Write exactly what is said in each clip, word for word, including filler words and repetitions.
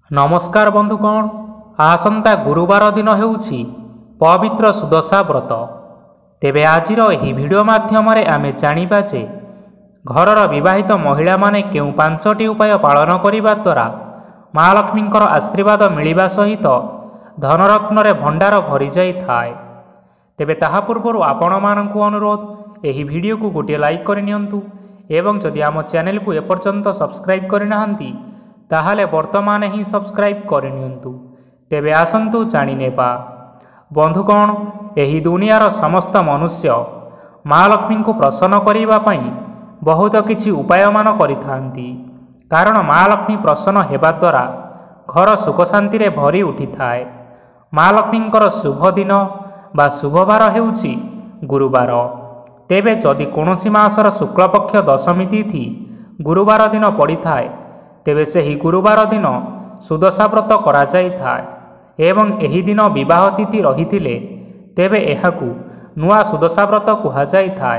नमस्कार बंधुगण, आसंता गुरुवार दिन हेउछि पवित्र सुदशा व्रत। तेबे आजिर एही वीडियो माध्यम आमे जानिबा जे घरर विवाहित महिला माने केउ पांचटी उपाय पालन करिबा द्वारा महालक्ष्मींकर आशीर्वाद मिलिबा सहित धनरत्न भंडार भरी जाई थाए। तेबे ताहा पूर्वरु आपण माननकु अनुरोध एही वीडियो को गोटे लाइक करि नियंतु एवं जदि आम चैनल को एपर्यंत सब्सक्राइब करि नाहंती ताहाले वर्तमान ही सब्सक्राइब करनियंतु। तेबे आसंतु जानि नेबा बंधुगण, एही दुनियार समस्त मनुष्य महालक्ष्मी को प्रसन्न करिबा पई बहुत किछि उपाय मान करिथांती। कारण महालक्ष्मी प्रसन्न हेबा द्वारा घर सुख शांति रे भरी उठी थाए। महालक्ष्मींकर शुभ दिन बा शुभवार हेउछि गुरुवार। तेबे जदि कोनोसी मासर शुक्लपक्ष दशमी तिथि गुरुवार दिन पड़ी थाए तेबे सेही गुरुवार दिन सुदशा व्रत करा जाई थाए एवं एही दिन विवाह तिथि रहिथिले तेबे एहाकु नुआ सुदशा व्रत कुहा जाई थाए।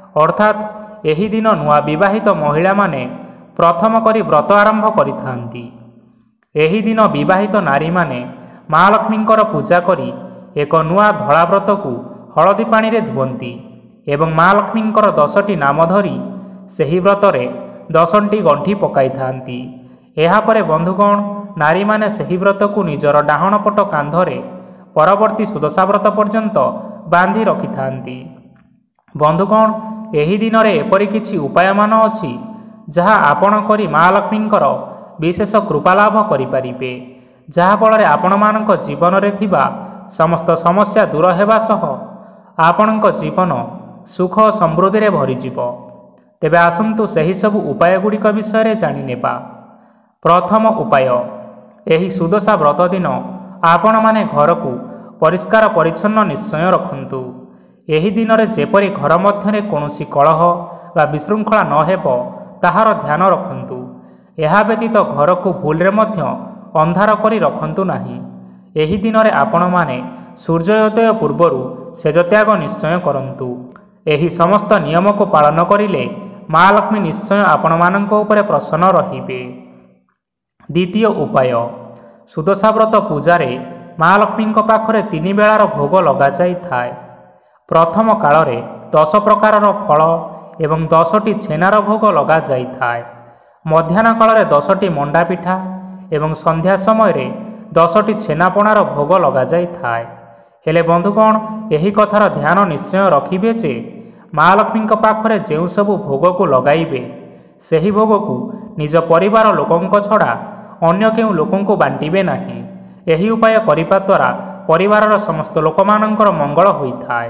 अर्थात एही दिन नुआ विवाहित महिला माने प्रथम करी व्रत आरंभ करिथांती। एही दिन विवाहित नारी माने महालक्ष्मींकर पूजा करी एक नुआ धଳा व्रत को हळदी पानी रे धुवंती एवं महालक्ष्मींकर दशटी नाम धरी सेही व्रतरे दशटी गंठी पकाई थांती। एहा परे बंधुगण, नारी माने सेही व्रत को निजर डाहण पट कांधरे परवर्ती सुदशा व्रत पर्यंत बांधी रखि थांती। बंधुगण, एही दिन रे एपरि किछि उपाय मान अछि जहा आपण करी महालक्ष्मींकर विशेष कृपा लाभ करि परिबे, जहा फल रे आपण मानक जीवन रे थिबा समस्त समस्या दूर हेबा सह आपणक जीवन सुख समृद्धि रे भरि जिवो। तेबे आसंतु सही सब उपाय गुड़िक विषय जानि नेबा। प्रथम उपाय, एही सुदशा व्रत दिन आपण माने घर को परिष्कार परिच्छन्न निश्चय रखंतु। एही दिन रे जेपरि घर मध्यरे कोनोसी कलह बा विशृंखला न हेबो ताहार ध्यान रखंतु। एहा व्यतीत घर को भूल रे मध्य अंधार करी रखंतु नाही। एही दिन रे आपण माने सूर्योदय पूर्वरु सेजत्याग निश्चय करंतु। एही समस्त नियम को पालन करिले महालक्ष्मी निश्चय आपण मानक उपरे प्रसन्न रहिबे। द्वितीय उपाय, सुदशा व्रत पूजारे महालक्ष्मी पाखरे तीन बेलार भोग लगा जाई थाए। प्रथम काल रे दस प्रकारर फल एवं दसटी छेनार भोग लगा जाई थाए। मध्याह्न काल रे दसटी मंडा पिठा एवं संध्या समय रे दसटी छेनापणार भोग लगा जाई थाए। हेले बंधुगण, एही कथार ध्यान निश्चय रखिबे जे महालक्ष्मी पाखरे जेउ सबु भोग को लगाइबे सेही भोग को निज परिवार लोकंक छड़ा अन्य केउ लोकंको बांटिबे नाही। एही उपाय करिबा द्वारा परिवारर समस्त लोकमानंकर मंगल होइथाए।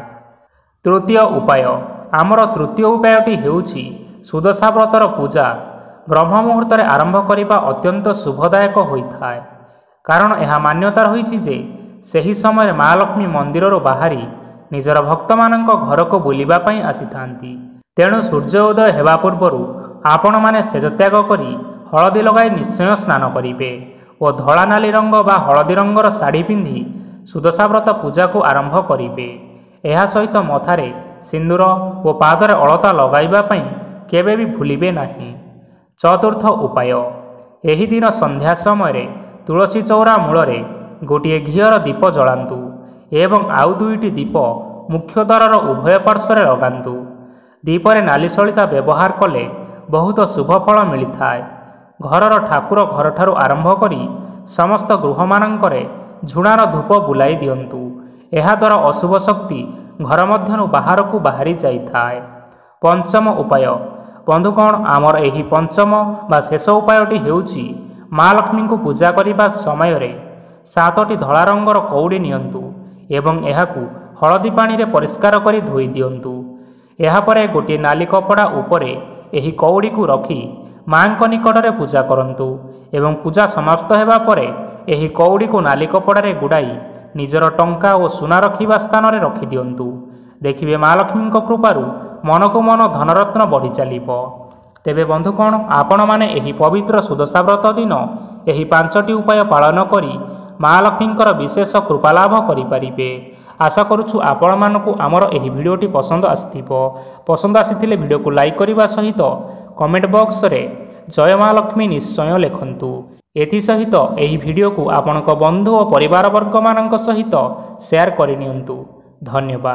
तृतीय उपाय, आमर तृतीय उपायटी हेउछि सुदशा व्रतर पूजा ब्रह्म मुहूर्त रे आरंभ करिबा अत्यंत शुभदायक होइथाए। कारण एहा मान्यता रहिछि जे सेही समय महालक्ष्मी मंदिररो बाहरी निजर भक्त मानक घर को बुलिबा पई आसीथांती। तेणु सूर्योदय हेबा पूर्वरु आपण माने सेजत्याग करी हळदी लगाई निश्चय स्नान करिबे और धळा नाली रंग बा हळदी रंगर साड़ी पिंधि सुदशा व्रत पूजा को आरंभ करिबे। एहा सहित मथारे सिंदूर और पादरे अलता लगाइबा पई केबे भी भूलिबे नाही। चतुर्थ उपाय, एही दिन संध्या समय रे तुलसी चौरा मूलरे गोटिए घियर दीप जलांतु एवं आउ दुईटी दीप मुख्य द्वार उभय पार्श्व लगांतु। दीपरे नाली सलिता व्यवहार कले बहुत शुभ फल मिलिथाए। घरर ठाकुर घर ठारू आरंभ करी समस्त गृह मानंकरे झुणार धूप बुलाई दियंतु। एहा द्वारा अशुभ शक्ति घर मध्यनु बाहर को बाहरी जाइथाए। पंचम उपाय, बंधुगण, आमर एही पंचम बा शेष उपायटी हेउछि महालक्ष्मी को पूजा करिबा समय रे सातटी धळा रंगर कौड़ी नियंतु एवं एहाकु हळदी पानी रे परिष्कार करी धोई दियंतु। एहा परे गोटे नाली कपड़ा उपरे एही कौड़ी को रखी मांक निकटरे पूजा करंतु एवं पूजा समाप्त हेबा परे एही कौड़ी को नाली कपड़ा रे गुड़ाई निजर टंका और सुना रखिबा स्थान रे रखि दियंतु। देखिबे महालक्ष्मी कृपारु मन को मन धनरत्न बढ़ी चलिबो। तेबे बंधुगण, आपण माने एही पवित्र सुदशा व्रत दिन एही पांचटी उपाय पालन करी महालक्ष्मींकर विशेष कृपा लाभ करि परिबे। आशा करुछु आपण मानकु आमर एही भिडियोटी पसंद आसिथिबो। पसंद आसिथिले भिडियो को लाइक करिबा सहित कमेंट बॉक्स रे जय महालक्ष्मी निश्चय लेखंतु। एथिसहित ଏହି ଭିଡ଼ିଓକୁ ଆପଣଙ୍କ ବନ୍ଧୁ ଓ ପରିବାରବର୍ଗମାନଙ୍କ ସହିତ ସେୟାର କରିନିଅନ୍ତୁ। ଧନ୍ୟବାଦ।